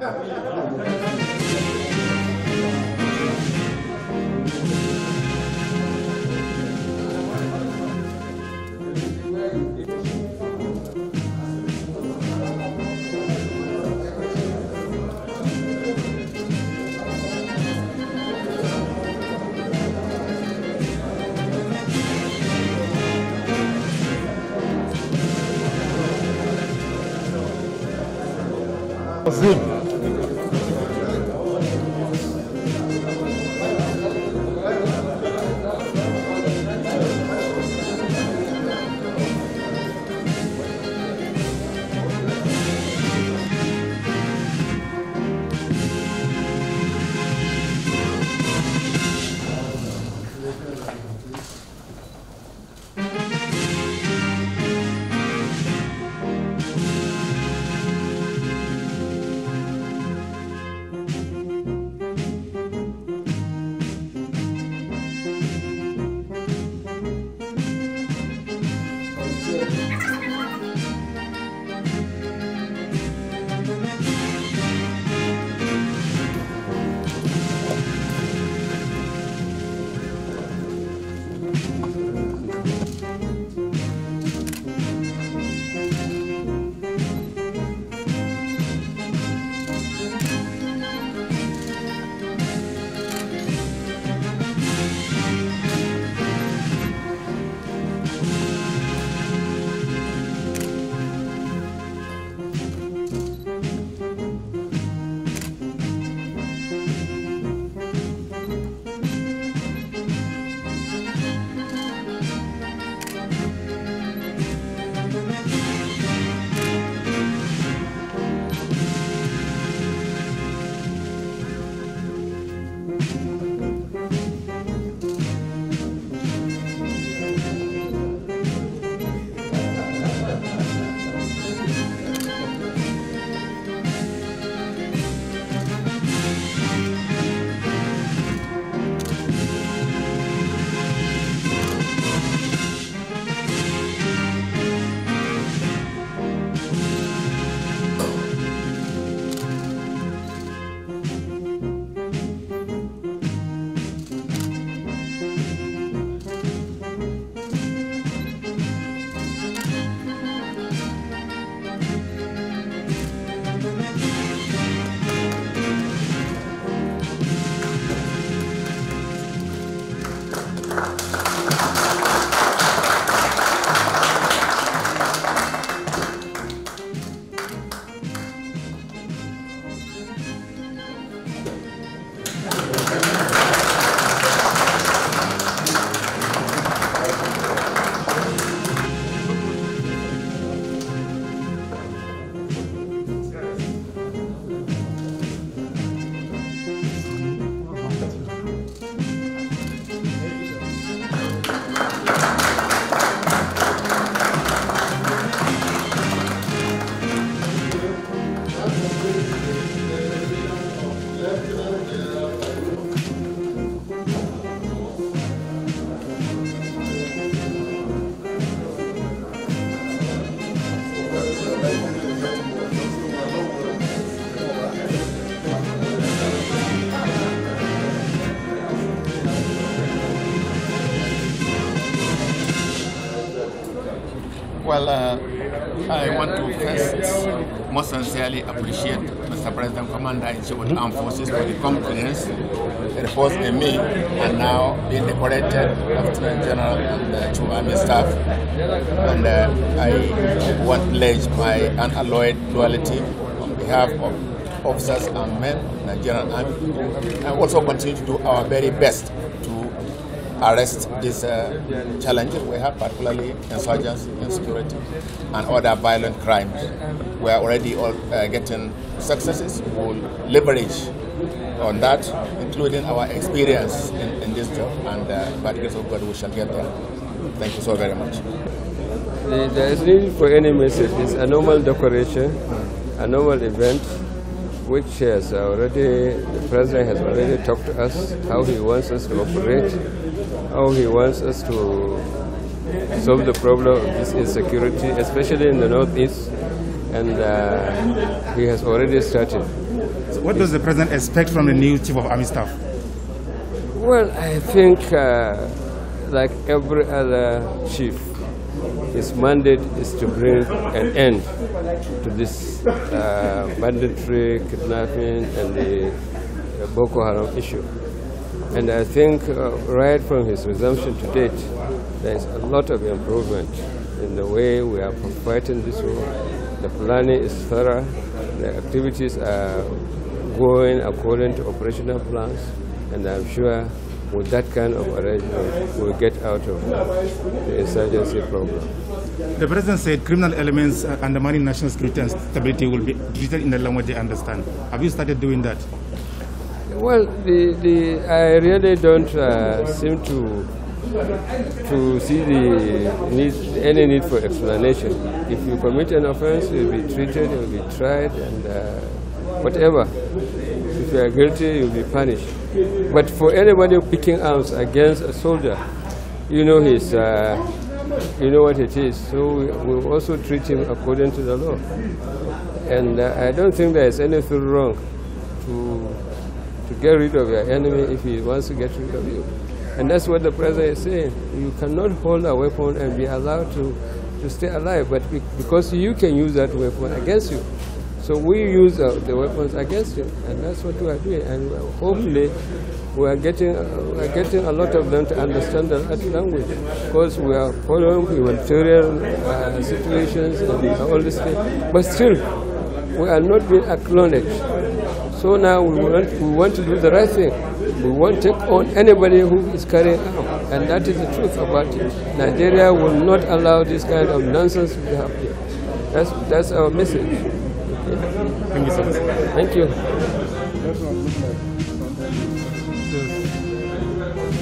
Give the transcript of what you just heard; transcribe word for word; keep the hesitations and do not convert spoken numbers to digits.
Sim. Well, uh, I want to first most sincerely appreciate Mister President, Commander-in-Chief of the Armed Forces for the confidence reposed in me, and now being decorated Lieutenant General and uh, Chief Army Staff. And uh, I want to pledge my unalloyed loyalty on behalf of officers and men, Nigerian Army, and also continue to do our very best arrest these uh, challenges we have, particularly insurgency, insecurity, and other violent crimes. We are already all uh, getting successes. We will leverage on that, including our experience in, in this job, and uh, by the grace of God, we shall get there. Thank you so very much. There is need for any message. It's a normal decoration, a normal event, which has already, the President has already talked to us, how he wants us to operate, how he wants us to solve the problem of this insecurity, especially in the Northeast, and uh, he has already started. What does the President expect from the new Chief of Army Staff? Well, I think uh, like every other chief, his mandate is to bring an end to this uh, banditry, kidnapping, and the uh, Boko Haram issue. And I think uh, right from his resumption to date, there is a lot of improvement in the way we are fighting this war. The planning is thorough. The activities are going according to operational plans, and I'm sure with that kind of arrangement, we'll get out of the insurgency problem. The President said criminal elements undermining national security and stability will be treated in the language they understand. Have you started doing that? Well, the, the, I really don't uh, seem to to see the need, any need for explanation. If you commit an offense, you'll be treated, you'll be tried, and uh, whatever. If you are guilty, you'll be punished. But for anybody picking arms against a soldier, you know his, uh, you know what it is. So we will also treat him according to the law. And uh, I don't think there is anything wrong to to get rid of your enemy if he wants to get rid of you. And that's what the President is saying. You cannot hold a weapon and be allowed to, to stay alive, but because you can use that weapon against you. So we use uh, the weapons against you, and that's what we are doing. And hopefully, we are getting uh, we are getting a lot of them to understand the right language, because we are following humanitarian uh, situations and all this thing. But still, we are not being acknowledged. So now we want we want to do the right thing. We won't take on anybody who is carrying arms, and that is the truth about it. Nigeria will not allow this kind of nonsense to happen. That's that's our message. Okay. Thank you so much. Thank you.